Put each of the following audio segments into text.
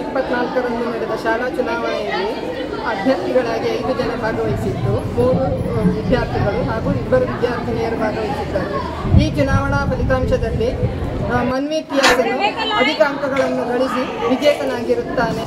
24ರಂದು ನಡೆದ ಶಾಲಾ ಚುನಾವಣೆಯಲ್ಲಿ ಅಭ್ಯರ್ಥಿಗಳಾಗಿ 5 ಜನ ಭಾಗವಹಿಸಿದ್ದು 3 ವಿದ್ಯಾರ್ಥಿಗಳು ಹಾಗೂ 2 ವಿದ್ಯಾರ್ಥಿನಿಯರು ಭಾಗವಹಿಸಿದ್ದರು. ಈ ಚುನಾವಣಾ ಫಲಿತಾಂಶದಲ್ಲಿ ಮನ್ವಿ ಕಿಯಾಸನು ಅಧಿಕ ಅಂಕಗಳನ್ನು ಗಳಿಸಿ ವಿಜೇತನಾಗಿರುತ್ತಾನೆ.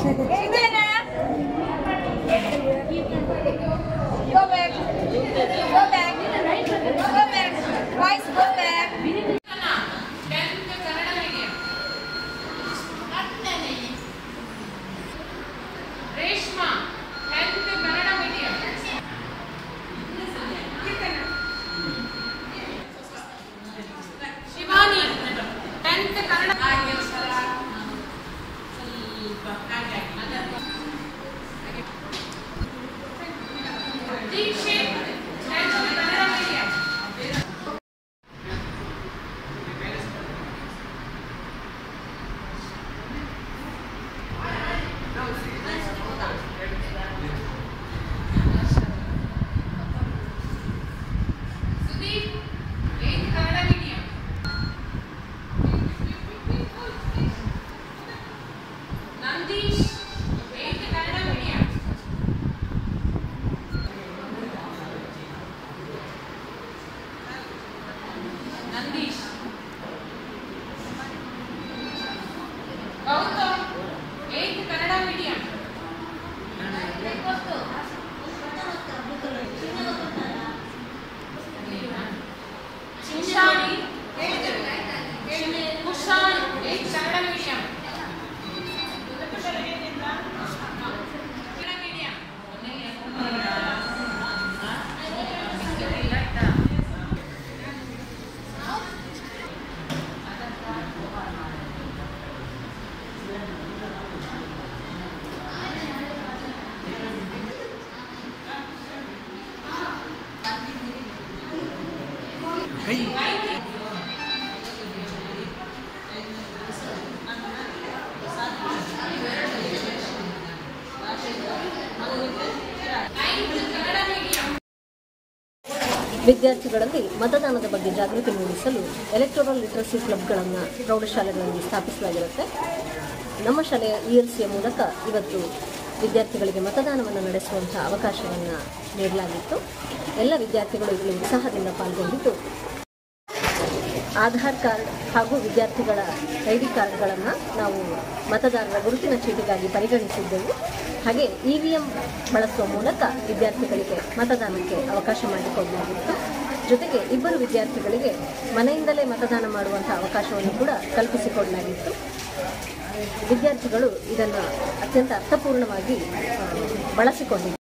ವಿದ್ಯಾರ್ಥಿಗಳಲ್ಲಿ ಮತದಾನದ ಬಗ್ಗೆ ಜಾಗೃತಿ ಮೂಡಿಸಲು ಎಲೆಕ್ಟೋರಲ್ ಲಿಟರಸಿ ಕ್ಲಬ್ಗಳನ್ನು ಪ್ರೌಢಶಾಲೆಗಳಲ್ಲಿ ಸ್ಥಾಪಿಸಲಾಗಿರುತ್ತೆ. ನಮ್ಮ ಶಾಲೆಯ ELCಯ ಮೂಲಕ ಇವತ್ತು ವಿದ್ಯಾರ್ಥಿಗಳಿಗೆ ಮತದಾನವನ್ನು ನಡೆಸುವಂಥ ಅವಕಾಶವನ್ನು ನೀಡಲಾಗಿತ್ತು. ಎಲ್ಲ ವಿದ್ಯಾರ್ಥಿಗಳು ಇದರಲ್ಲಿ ಉತ್ಸಾಹದಿಂದ ಪಾಲ್ಗೊಂಡಿದ್ದು ಆಧಾರ್ ಕಾರ್ಡ್ ಹಾಗೂ ವಿದ್ಯಾರ್ಥಿಗಳ ID ಕಾರ್ಡ್ಗಳನ್ನು ನಾವು ಮತದಾರರ ಗುರುತಿನ ಚೀಟಿಗಾಗಿ ಪರಿಗಣಿಸಿದ್ದೆವು. ಹಾಗೆ EVM ಬಳಸುವ ಮೂಲಕ ವಿದ್ಯಾರ್ಥಿಗಳಿಗೆ ಮತದಾನಕ್ಕೆ ಅವಕಾಶ ಮಾಡಿಕೊಡಲಾಗಿತ್ತು. ಜೊತೆಗೆ 2 ವಿದ್ಯಾರ್ಥಿಗಳಿಗೆ ಮನೆಯಿಂದಲೇ ಮತದಾನ ಮಾಡುವಂಥ ಅವಕಾಶವನ್ನು ಕೂಡ ಕಲ್ಪಿಸಿಕೊಡಲಾಗಿತ್ತು. ವಿದ್ಯಾರ್ಥಿಗಳು ಇದನ್ನು ಅತ್ಯಂತ ಅರ್ಥಪೂರ್ಣವಾಗಿ ಬಳಸಿಕೊಂಡಿದ್ದಾರೆ.